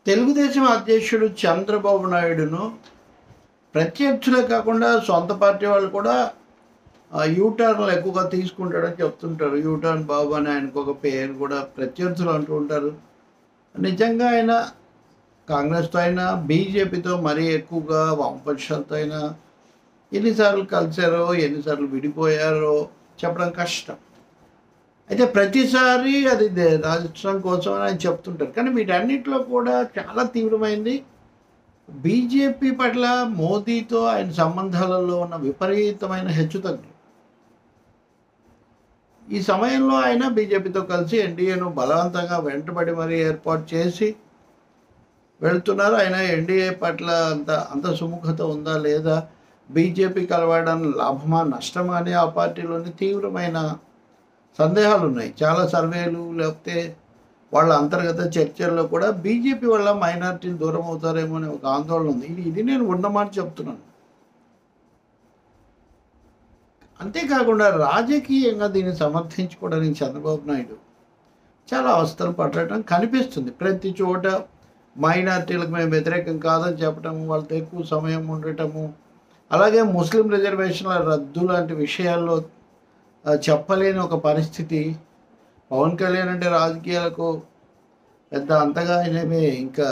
తెలుగుదేశం అధ్యక్షుడు చంద్రబాబు నాయుడును ప్రత్యర్థులే కాకుండా సొంత పార్టీ వాళ్ళు కూడా యూటర్న్లు ఎక్కువగా తీసుకుంటాడని చెప్తుంటారు. యూటర్న్ బాబు అని ఆయనకు ఒక పేరు కూడా ప్రత్యర్థులు అంటూ ఉంటారు. నిజంగా ఆయన కాంగ్రెస్తో అయినా బీజేపీతో మరీ ఎక్కువగా వామపక్షాలతో అయినా ఎన్నిసార్లు కలిశారో ఎన్నిసార్లు విడిపోయారో చెప్పడం కష్టం. అయితే ప్రతిసారి అది రాష్ట్రం కోసం అని ఆయన చెప్తుంటారు. కానీ వీటన్నిటిలో కూడా చాలా తీవ్రమైంది బీజేపీ పట్ల మోదీతో ఆయన సంబంధాలలో ఉన్న విపరీతమైన హెచ్చుతగ్గులు. ఈ సమయంలో ఆయన బీజేపీతో కలిసి ఎన్డీఏను బలవంతంగా వెంటబడి మరీ ఏర్పాటు చేసి వెళ్తున్నారు. ఆయన ఎన్డీఏ పట్ల అంత సుముఖత ఉందా లేదా, బీజేపీ కలవడం లాభమా నష్టమా అని ఆ పార్టీలోని తీవ్రమైన సందేహాలు ఉన్నాయి. చాలా సర్వేలు లేకపోతే వాళ్ళ అంతర్గత చర్చల్లో కూడా బీజేపీ వల్ల మైనారిటీలు దూరం అవుతారేమో అనే ఒక ఆందోళన ఉంది. ఇది నేను ఉన్నమాట చెప్తున్నాను. అంతేకాకుండా రాజకీయంగా దీన్ని సమర్థించుకోవడానికి చంద్రబాబు నాయుడు చాలా అవస్థలు పడటం కనిపిస్తుంది. ప్రతి చోట మైనారిటీలకు మేము వ్యతిరేకం కాదని చెప్పటము, వాళ్ళతో ఎక్కువ సమయం ఉండటము, అలాగే ముస్లిం రిజర్వేషన్ల రద్దు లాంటి విషయాల్లో చెప్పలేని ఒక పరిస్థితి. పవన్ కళ్యాణ్ అంటే రాజకీయాలకు పెద్ద అంతగా ఆయనమే ఇంకా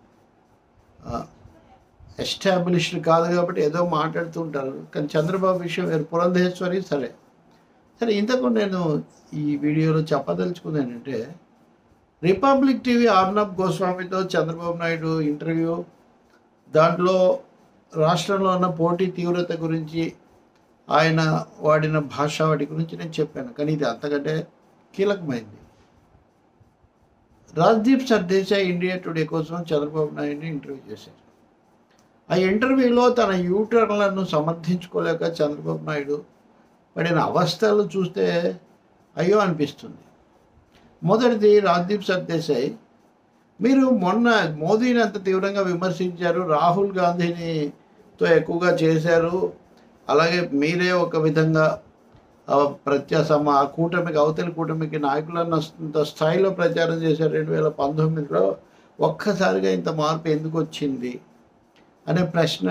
ఎస్టాబ్లిష్డ్ కాదు కాబట్టి ఏదో మాట్లాడుతూ ఉంటారు. కానీ చంద్రబాబు విషయం వేరు. పురంధేశ్వరి సరే ఇంతకు నేను ఈ వీడియోలో చెప్పదలుచుకుంది ఏంటంటే, రిపబ్లిక్ టీవీ ఆర్నబ్ గోస్వామితో చంద్రబాబు నాయుడు ఇంటర్వ్యూ, దాంట్లో రాష్ట్రంలో ఉన్న పోటీ తీవ్రత గురించి ఆయన వాడిన భాష వాటి గురించి నేను చెప్పాను. కానీ ఇది అంతకంటే కీలకమైంది. రాజ్దీప్ సర్దేశాయ్ ఇండియా టుడే కోసం చంద్రబాబు నాయుడిని ఇంటర్వ్యూ చేశారు. ఆ ఇంటర్వ్యూలో తన యూటర్న్లను సమర్థించుకోలేక చంద్రబాబు నాయుడు పడిన అవస్థలు చూస్తే అయ్యో అనిపిస్తుంది. మొదటిది, రాజ్దీప్ సర్దేశాయ్, మీరు మొన్న మోదీని అంత తీవ్రంగా విమర్శించారు, రాహుల్ గాంధీనితో ఎక్కువగా చేశారు, అలాగే మీరే ఒక విధంగా ఆ కూటమికి అవతలి కూటమికి నాయకులన్నంత స్థాయిలో ప్రచారం చేశారు 2019లో. ఒక్కసారిగా ఇంత మార్పు ఎందుకు వచ్చింది అనే ప్రశ్న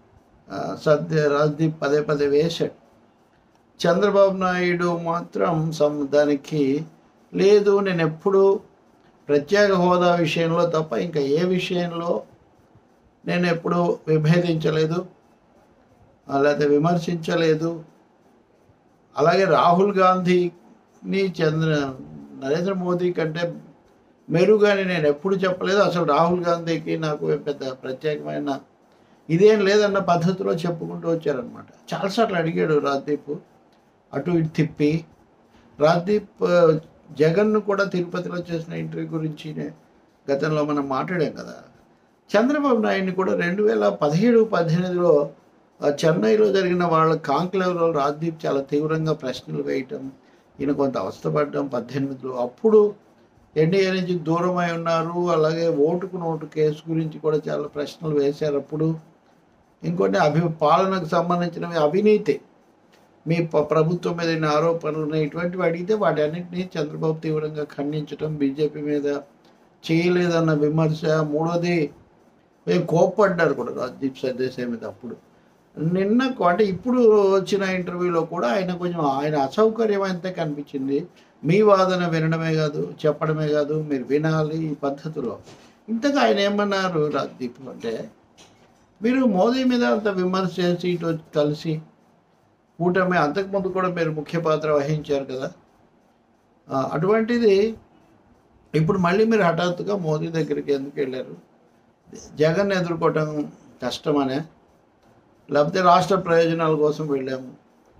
రాజ్దీప్ పదే పదే వేశాడు. చంద్రబాబు నాయుడు మాత్రం దానికి లేదు, నేను ఎప్పుడు ప్రత్యేక హోదా విషయంలో తప్ప ఇంకా ఏ విషయంలో నేను ఎప్పుడూ విభేదించలేదు, లేకపోతే విమర్శించలేదు. అలాగే రాహుల్ గాంధీని నరేంద్ర మోదీ కంటే మెరుగని నేను ఎప్పుడు చెప్పలేదు. అసలు రాహుల్ గాంధీకి నాకు పెద్ద ప్రత్యేకమైన ఇదేం లేదన్న పద్ధతిలో చెప్పుకుంటూ వచ్చారనమాట. చాలాసార్లు అడిగాడు రాజ్దీప్, అటు ఇటు తిప్పి. రాజ్దీప్ జగన్ను కూడా తిరుపతిలో చేసిన ఇంటర్వ్యూ గురించి గతంలో మనం మాట్లాడాం కదా. చంద్రబాబు నాయుడిని కూడా 2017-18లో చెన్నైలో జరిగిన వాళ్ళ కాంక్లేవ్లో రాజ్దీప్ చాలా తీవ్రంగా ప్రశ్నలు వేయటం, ఈయన కొంత అవస్థపడడం 18లో. అప్పుడు ఎన్డీఏ నుంచి దూరమై ఉన్నారు. అలాగే ఓటుకు నోటు కేసు గురించి కూడా చాలా ప్రశ్నలు వేశారు. అప్పుడు ఇంకోటి పాలనకు సంబంధించినవి, అవినీతి, మీ ప్రభుత్వం మీద ఎన్ని ఆరోపణలు ఉన్నాయి, ఇటువంటివి అడిగితే వాటి అన్నింటినీ చంద్రబాబు తీవ్రంగా ఖండించడం, బీజేపీ మీద చేయలేదన్న విమర్శ. మూడోది, కోప్పడ్డారు కూడా రాజ్దీప్ సర్దేశాయ్ మీద. అప్పుడు అంటే ఇప్పుడు వచ్చిన ఇంటర్వ్యూలో కూడా ఆయన అసౌకర్యం అంతే కనిపించింది. మీ వాదన వినడమే కాదు, చెప్పడమే కాదు, మీరు వినాలి ఈ పద్ధతిలో. ఇంతగా ఆయన ఏమన్నారు రాజ్దీప్ అంటే, మీరు మోదీ మీద అంత విమర్శ చేసి ఇటు కలిసి కూటమి అంతకుముందు కూడా మీరు ముఖ్య పాత్ర వహించారు కదా, అటువంటిది ఇప్పుడు మళ్ళీ మీరు హఠాత్తుగా మోదీ దగ్గరికి ఎందుకు వెళ్ళారు? జగన్ ఎదుర్కోవటం కష్టమనే, లేకపోతే రాష్ట్ర ప్రయోజనాల కోసం వెళ్ళాము?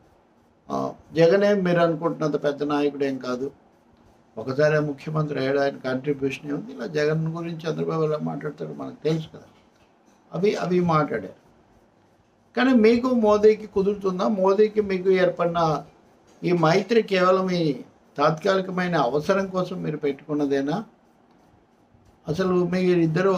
జగనే మీరు అనుకుంటున్నంత పెద్ద నాయకుడు ఏం కాదు, ఒకసారి ముఖ్యమంత్రి అయ్యాడు, ఆయన కాంట్రిబ్యూషన్ ఉంది. ఇలా జగన్ గురించి చంద్రబాబు ఎలా మాట్లాడతాడు మనకు తెలుసు కదా. అవి మాట్లాడారు. కానీ మీకు మోదీకి కుదురుతుందా? మోదీకి మీకు ఏర్పడిన ఈ మైత్రి కేవలం ఈ తాత్కాలికమైన అవసరం కోసం మీరు పెట్టుకున్నదేనా? అసలు మీరు ఇద్దరు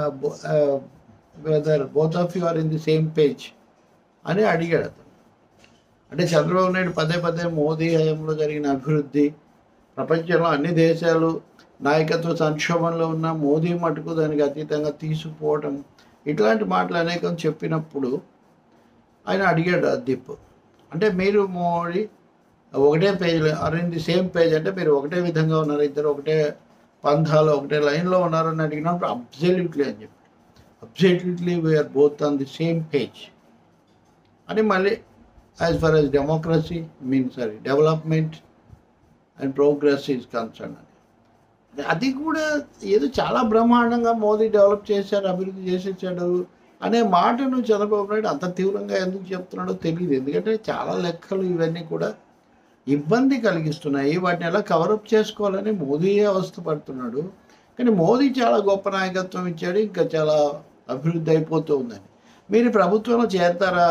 whether both of you are in the same page అని అడిగాడు అతను. అంటే చంద్రబాబు నాయుడు పదే పదే మోదీ హయాంలో జరిగిన అభివృద్ధి, ప్రపంచంలో అన్ని దేశాలు నాయకత్వ సంక్షోభంలో ఉన్న మోదీ మటుకు దానికి అతీతంగా తీసుకుపోవటం, ఇట్లాంటి మాటలు అనేకం చెప్పినప్పుడు ఆయన అడిగాడు అద్దీప్, అంటే మీరు మోడీ ఒకటే పేజ్లో are in the same page, అంటే మీరు ఒకటే విధంగా ఉన్నారు, ఇద్దరు ఒకటే పంథాలో ఒకటే లైన్లో ఉన్నారు అని అడిగినప్పుడు అబ్సల్యూట్లీ అని చెప్పి, absolutely we are both on the same page అని మళ్ళీ as far as democracy development and progress is concern అని. అది కూడా ఏదో చాలా బ్రహ్మాండంగా మోదీ డెవలప్ చేశారు, అభివృద్ధి చేసేసాడు అనే మాటను చంద్రబాబు నాయుడు అంత తీవ్రంగా ఎందుకు చెప్తున్నాడో తెలియదు. ఎందుకంటే చాలా లెక్కలు ఇవన్నీ కూడా ఇబ్బంది కలిగిస్తున్నాయి, వాటిని ఎలా కవరప్ చేసుకోవాలని మోదీయే అవస్థపడుతున్నాడు. కానీ మోదీ చాలా గొప్ప నాయకత్వం ఇచ్చాడు, ఇంకా చాలా అభివృద్ధి అయిపోతూ ఉందని. మీరు ప్రభుత్వంలో చేరతారా,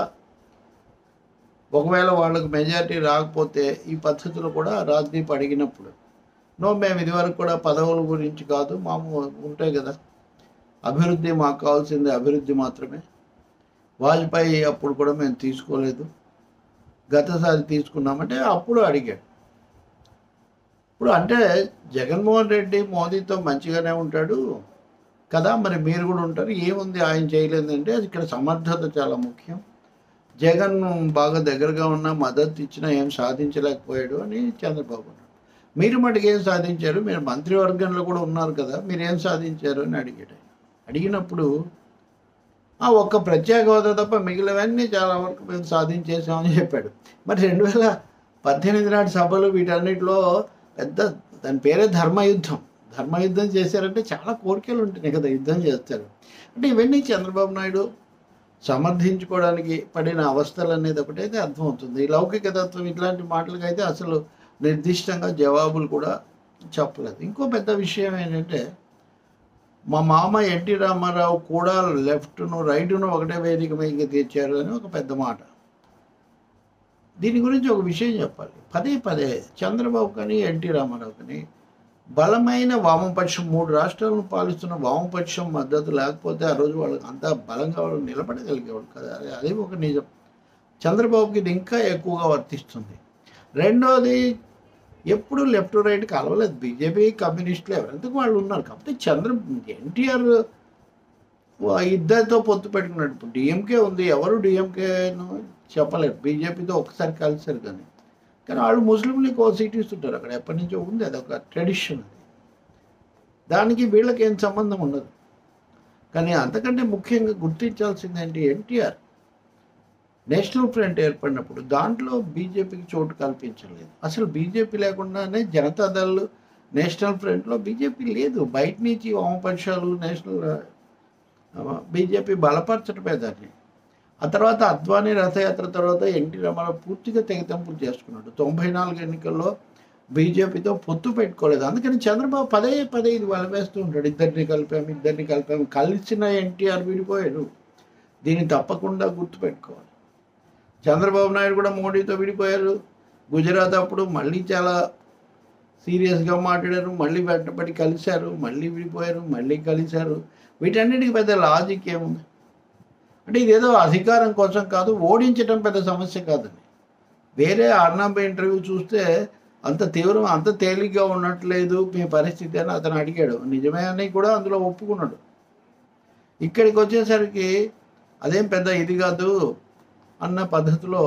ఒకవేళ వాళ్ళకు మెజారిటీ రాకపోతే ఈ పద్ధతులు కూడా రాజ్దీప్ అడిగినప్పుడు మేము ఇదివరకు కూడా పదవుల గురించి కాదు, మాకు ఉంటాయి కదా అభివృద్ధి, మాకు కావాల్సింది అభివృద్ధి మాత్రమే. వాజ్పేయి అప్పుడు కూడా మేము తీసుకోలేదు, గతసారి తీసుకున్నామంటే అప్పుడు అడిగాడు. ఇప్పుడు అంటే జగన్మోహన్ రెడ్డి మోదీతో మంచిగానే ఉంటాడు కదా, మరి మీరు కూడా ఉంటారు, ఏముంది ఆయన చేయలేదంటే అది ఇక్కడ సమర్థత చాలా ముఖ్యం. జగన్ బాగా దగ్గరగా ఉన్న మద్దతు ఇచ్చినా ఏం సాధించలేకపోయాడు అని చంద్రబాబు అన్నాడు. మీరు మటుకు ఏం సాధించారు, మీరు మంత్రివర్గంలో కూడా ఉన్నారు కదా, మీరు ఏం సాధించారు అని అడిగాడు. అడిగినప్పుడు ఒక్క ప్రత్యేక హోదా తప్ప మిగిలినవన్నీ చాలా వరకు మేము సాధించేసామని చెప్పాడు. మరి 2018 నాటి సభలు వీటన్నిటిలో పెద్ద దాని పేరే ధర్మయుద్ధం చేశారంటే చాలా కోరికలు ఉంటున్నాయి కదా, యుద్ధం చేస్తారు అంటే ఇవన్నీ చంద్రబాబు నాయుడు సమర్థించుకోవడానికి పడిన అవస్థలు అనేది ఒకటైతే అర్థమవుతుంది. ఈ లౌకిక తత్వం ఇట్లాంటి మాటలకైతే అసలు నిర్దిష్టంగా జవాబులు కూడా చెప్పలేదు. ఇంకో పెద్ద విషయం ఏంటంటే మా మామ ఎన్టీ రామారావు కూడా లెఫ్ట్ను రైటును ఒకటే వేదిక మీదకి తెచ్చారు అని ఒక పెద్ద మాట. దీని గురించి ఒక విషయం చెప్పాలి. పదే చంద్రబాబు కానీ ఎన్టీ రామారావు కానీ బలమైన వామపక్షం, 3 రాష్ట్రాలను పాలిస్తున్న వామపక్షం మద్దతు లేకపోతే ఆ రోజు వాళ్ళకి అంత బలంగా వాళ్ళు నిలబడగలిగేవాడు కదా, అది ఒక నిజం. చంద్రబాబుకి ఇది ఇంకా ఎక్కువగా వర్తిస్తుంది. రెండోది, ఎప్పుడు లెఫ్ట్ రైట్ కలవలేదు, బీజేపీ కమ్యూనిస్టులు ఎవరెందుకు వాళ్ళు ఉన్నారు. కాబట్టి ఎన్టీఆర్ ఇద్దరితో పొత్తు పెట్టుకున్నాడు. ఇప్పుడు డిఎంకే ఉంది, ఎవరు డిఎంకేను చెప్పలేరు, బీజేపీతో ఒకసారి కలిసారు కానీ వాళ్ళు ముస్లింలకు ఒక సీట్ ఇస్తుంటారు, అక్కడ ఎప్పటి నుంచో ఉంది, అదొక ట్రెడిషన్. దానికి వీళ్ళకి ఏం సంబంధం ఉండదు. కానీ అంతకంటే ముఖ్యంగా గుర్తించాల్సింది ఏంటి, ఎన్టీఆర్ నేషనల్ ఫ్రంట్ ఏర్పడినప్పుడు దాంట్లో బీజేపీకి చోటు కల్పించలేదు. అసలు బీజేపీ లేకుండానే జనతాదళ్ నేషనల్ ఫ్రంట్లో బీజేపీ లేదు. బయట నుంచి వామపక్షాలు బీజేపీ బలపరచడమే దాన్ని. ఆ తర్వాత అద్వానీ రథయాత్ర తర్వాత ఎన్టీ రామారావు పూర్తిగా తెగతెంపులు చేసుకున్నాడు. 94 ఎన్నికల్లో బీజేపీతో పొత్తు పెట్టుకోలేదు. అందుకని చంద్రబాబు పదే ఇది వలవేస్తూ ఉంటాడు, ఇద్దరిని కలిపాము. కలిసిన ఎన్టీఆర్ విడిపోయాడు. దీన్ని తప్పకుండా గుర్తుపెట్టుకోవాలి. చంద్రబాబు నాయుడు కూడా మోడీతో విడిపోయారు. గుజరాత్ అప్పుడు మళ్ళీ చాలా సీరియస్గా మాట్లాడారు, మళ్ళీ వెంటబడి కలిశారు, మళ్ళీ విడిపోయారు, మళ్ళీ కలిశారు. వీటన్నిటికీ పెద్ద లాజిక్ ఏముంది అంటే ఇదేదో అధికారం కోసం కాదు, ఓడించడం పెద్ద సమస్య కాదని. వేరే అర్ణబ్ ఇంటర్వ్యూ చూస్తే అంత తేలిగ్గా ఉండట్లేదు మీ పరిస్థితి అని అతను అడిగాడు. నిజమే అని కూడా అందులో ఒప్పుకున్నాడు. ఇక్కడికి వచ్చేసరికి అదేం పెద్ద ఇది కాదు అన్న పద్ధతిలో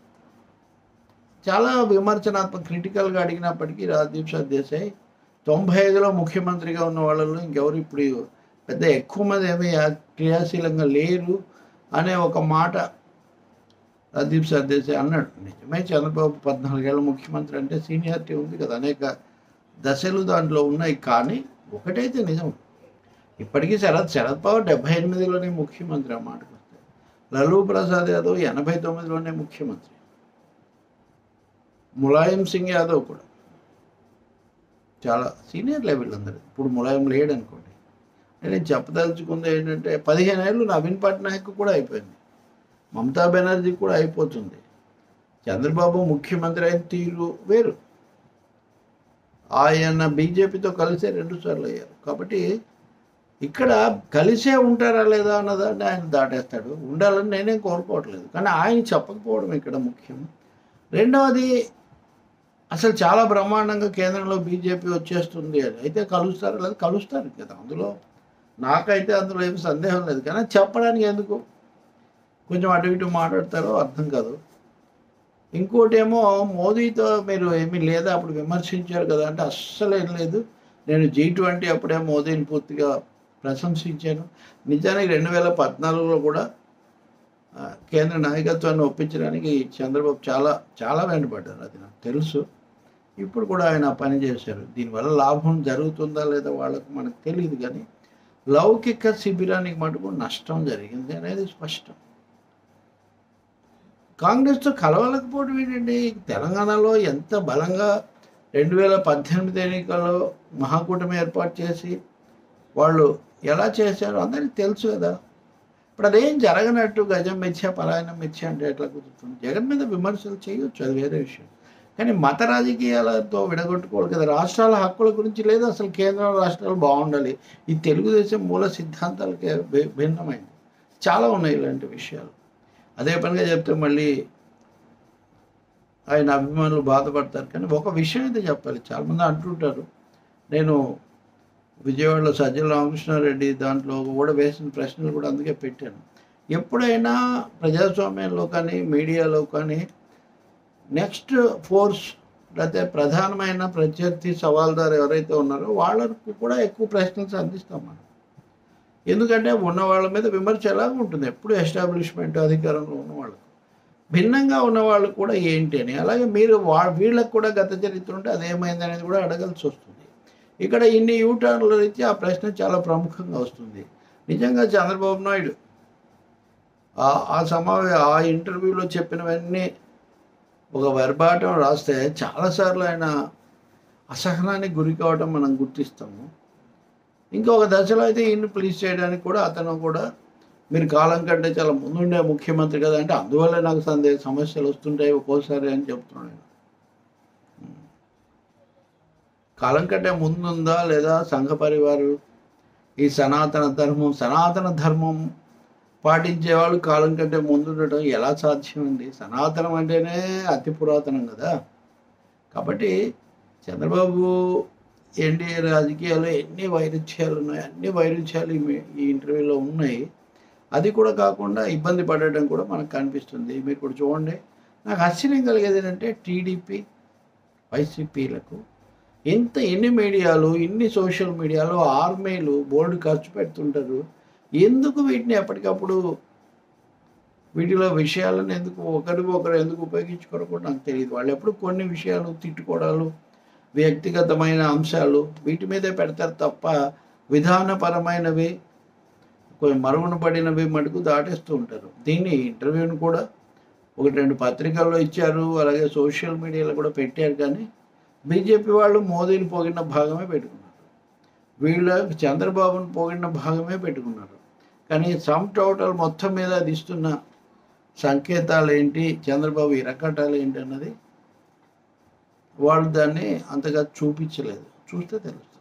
చాలా క్రిటికల్గా అడిగినప్పటికీ రాజ్దీప్ సర్దేశాయ్ 95లో ముఖ్యమంత్రిగా ఉన్న వాళ్ళలో ఇంకెవరు ఇప్పుడు పెద్ద ఎక్కువ మంది ఏమీ క్రియాశీలంగా లేరు అనే ఒక మాట రాజ్దీప్ సర్దేశాయ్ అన్నాడు. నిజమే, చంద్రబాబు 14 ఏళ్ళ ముఖ్యమంత్రి అంటే సీనియారిటీ ఉంది కదా, అనేక దశలు దాంట్లో ఉన్నాయి. కానీ ఒకటైతే నిజం, ఇప్పటికీ శరద్ పవార్ 78లోనే ముఖ్యమంత్రి. ఆ మాటకు వస్తే లాలూ ప్రసాద్ యాదవ్ 89లోనే ముఖ్యమంత్రి. ములాయం సింగ్ యాదవ్ కూడా చాలా సీనియర్ లెవెల్ అందరు. ఇప్పుడు ములాయం లేడు అనుకోండి. నేను చెప్పదలుచుకుంది ఏంటంటే 15 ఏళ్ళు నవీన్ పట్నాయక్ కూడా అయిపోయింది, మమతా బెనర్జీ కూడా అయిపోతుంది. చంద్రబాబు ముఖ్యమంత్రి అయిన తీరు వేరు. ఆయన బీజేపీతో కలిసే 2 సార్లు అయ్యారు. కాబట్టి ఇక్కడ కలిసే ఉంటారా లేదా అన్నదాన్ని ఆయన దాటేస్తాడు. ఉండాలని నేనేం కోరుకోవట్లేదు, కానీ ఆయన చెప్పకపోవడం ఇక్కడ ముఖ్యం. రెండవది, అసలు చాలా బ్రహ్మాండంగా కేంద్రంలో బీజేపీ వచ్చేస్తుంది అని అయితే కలుస్తారు లేదు కలుస్తారు కదా, అందులో నాకైతే అందులో ఏమి సందేహం లేదు. కానీ చెప్పడానికి ఎందుకు కొంచెం అటు ఇటు మాట్లాడతారో అర్థం కాదు. ఇంకోటి ఏమో మోదీతో మీరు ఏమీ లేదా అప్పుడు విమర్శించారు కదా అంటే అస్సలు ఏం లేదు. నేను G20 అప్పుడే మోదీని పూర్తిగా ప్రశంసించాను. నిజానికి 2014లో కూడా కేంద్ర నాయకత్వాన్ని ఒప్పించడానికి చంద్రబాబు చాలా చాలా వెంటపడ్డారు, అది నాకు తెలుసు. ఇప్పుడు కూడా ఆయన పని చేశారు. దీనివల్ల లాభం జరుగుతుందా లేదా వాళ్ళకు మనకు తెలియదు, కానీ లౌకిక శిబిరానికి మటుకు నష్టం జరిగింది అనేది స్పష్టం. కాంగ్రెస్తో కలవలేకపోవడం ఏంటండి? తెలంగాణలో ఎంత బలంగా 2018 ఎన్నికల్లో మహాకూటమి ఏర్పాటు చేసి వాళ్ళు ఎలా చేశారో అందరికీ తెలుసు కదా. ఇప్పుడు అదేం జరగనట్టు గజం మిథ్య పలాయనం మిథ్య అంటే ఎట్లా కుదురుతుంది? జగన్ మీద విమర్శలు చేయొచ్చు, అది వేరే విషయం. కానీ మత రాజకీయాలతో విడగొట్టుకోవాలి కదా. రాష్ట్రాల హక్కుల గురించి లేదు, అసలు కేంద్రం రాష్ట్రాలు బాగుండాలి. ఈ తెలుగుదేశం మూల సిద్ధాంతాలకే భిన్నమైంది. చాలా ఉన్నాయి ఇలాంటి విషయాలు. అదే పనిగా చెప్తే మళ్ళీ ఆయన అభిమానులు బాధపడతారు. కానీ ఒక విషయం అయితే చెప్పాలి, చాలామంది అంటుంటారు, నేను విజయవాడలో సజ్జల రామకృష్ణారెడ్డి దాంట్లో కూడా వేసిన ప్రశ్నలు కూడా అందుకే పెట్టాను. ఎప్పుడైనా ప్రజాస్వామ్యంలో కానీ మీడియాలో కానీ నెక్స్ట్ ఫోర్స్ లేకపోతే ప్రధానమైన ప్రత్యర్థి సవాల్దారు ఎవరైతే ఉన్నారో వాళ్ళకు కూడా ఎక్కువ ప్రశ్నలు సంధిస్తాం మనం. ఎందుకంటే ఉన్న వాళ్ళ మీద విమర్శ ఎలాగ ఉంటుంది, ఎప్పుడు ఎస్టాబ్లిష్మెంట్ అధికారంలో ఉన్న వాళ్ళకు. భిన్నంగా ఉన్న వాళ్ళు కూడా ఏంటి అని, అలాగే మీరు వీళ్ళకు కూడా గత చరిత్ర ఉంటే అదేమైంది అనేది కూడా అడగాల్సి వస్తుంది. ఇక్కడ ఇన్ని యూటర్న్ల రీత్యా ఆ ప్రశ్న చాలా ప్రముఖంగా వస్తుంది. నిజంగా చంద్రబాబు నాయుడు ఆ ఇంటర్వ్యూలో చెప్పినవన్నీ ఒక వెర్బాటం రాస్తే చాలాసార్లు ఆయన అసహనానికి గురి కావడం మనం గుర్తిస్తాము. ఇంకొక దశలో అయితే ఈయన్ని ప్లీజ్ చేయడానికి కూడా అతను కూడా మీరు కాలం కంటే చాలా ముందుండే ముఖ్యమంత్రి కదా అంటే అందువల్లే నాకు సమస్యలు వస్తుంటాయి ఒక్కోసారి అని చెప్తున్నాను. కాలం కంటే ముందుందా లేదా సంఘ పరివారు ఈ సనాతన ధర్మం పాటించే వాళ్ళు కాలం కంటే ముందుండటం ఎలా సాధ్యమండి? సనాతనం అంటేనే అతి పురాతనం కదా. కాబట్టి చంద్రబాబు ఎన్డీఏ రాజకీయాల్లో ఎన్ని వైరుధ్యాలు ఉన్నాయి, అన్ని వైరుధ్యాలు ఈ ఇంటర్వ్యూలో ఉన్నాయి. అది కూడా కాకుండా ఇబ్బంది పడటం కూడా మనకు కనిపిస్తుంది. మీరు కూడా చూడండి, నాకు ఆశ్చర్యం కలిగేది ఏంటంటే టీడీపీ వైసీపీలకు ఎన్ని మీడియాలు, ఇన్ని సోషల్ మీడియాలో ఆర్మీలు బోర్డు ఖర్చు పెడుతుంటారు. ఎందుకు వీటిని ఎప్పటికప్పుడు వీటిలో విషయాలను ఎందుకు ఒకరు ఎందుకు ఉపయోగించుకోరో కూడా నాకు తెలియదు. వాళ్ళు ఎప్పుడు కొన్ని విషయాలు తిట్టుకోవడాలు, వ్యక్తిగతమైన అంశాలు వీటి మీదే పెడతారు తప్ప విధానపరమైనవి కొంచెం మరుగున పడినవి మటుకు దాటేస్తూ ఉంటారు. దీన్ని ఇంటర్వ్యూని కూడా 1-2 పత్రికల్లో ఇచ్చారు, అలాగే సోషల్ మీడియాలో కూడా పెట్టారు. కానీ బీజేపీ వాళ్ళు మోదీని పోగిన భాగమే పెట్టుకున్నారు, వీళ్ళ చంద్రబాబును పోగిన భాగమే పెట్టుకున్నారు. కానీ సమ్ టోటల్ మొత్తం మీద అది ఇస్తున్న సంకేతాలు ఏంటి, చంద్రబాబు ఇరకటాలు ఏంటి అన్నది వాళ్ళు దాన్ని అంతగా చూపించలేదు. చూస్తే తెలుస్తుంది.